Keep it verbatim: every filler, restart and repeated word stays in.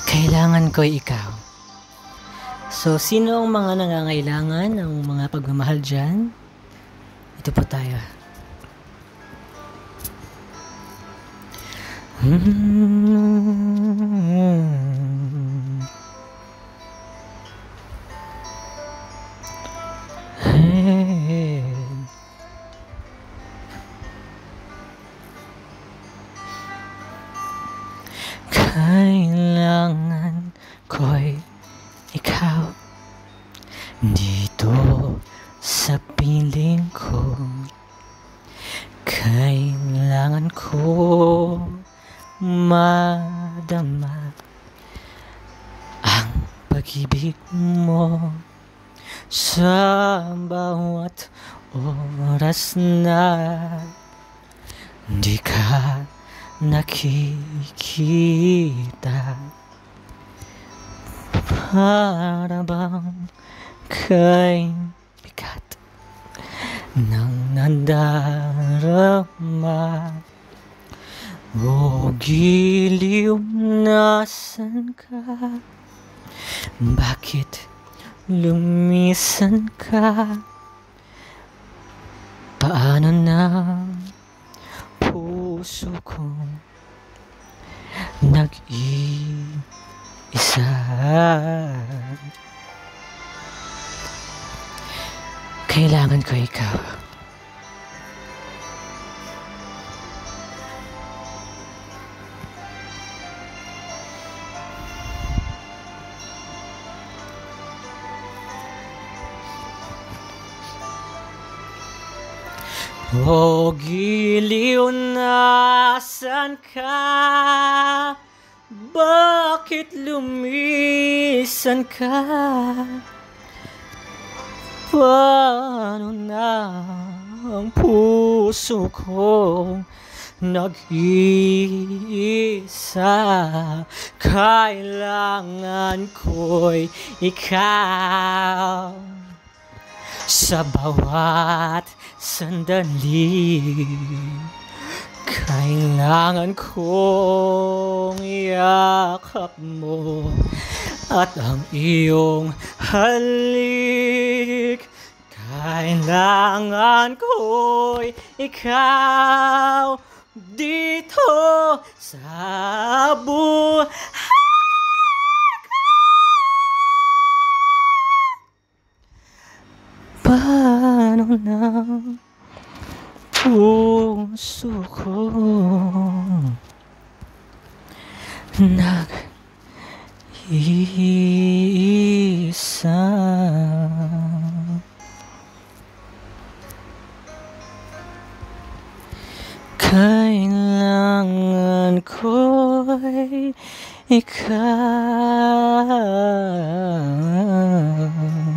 Kailangan ko'y ikaw. So, sino ang mga nangangailangan ng mga pagmamahal dyan? Ito po tayo. Hmm. Hey. Kailangan ko'y ikaw dito sa piling ko. Kailangan ko madama ang pag-ibig mo sa bawat oras na di ka nakikita. Para bang kay bigat ng nadarama. O giliw, nasan ka? Bakit lumisan ka? Paano na puso ko nag-iisa? Kailangan ko ikaw. O giliw, nasan ka? Bakit lumisan ka? Paano na ang puso ko nag-iisa? Kailangan ko'y ikaw sa bawat sandali. Kailangan kong yakap mo at ang iyong halik. Kailangan ko'y ikaw dito sa buhay ko. Paano na puso ko nag-iisa? Kailangan ko'y ikaw.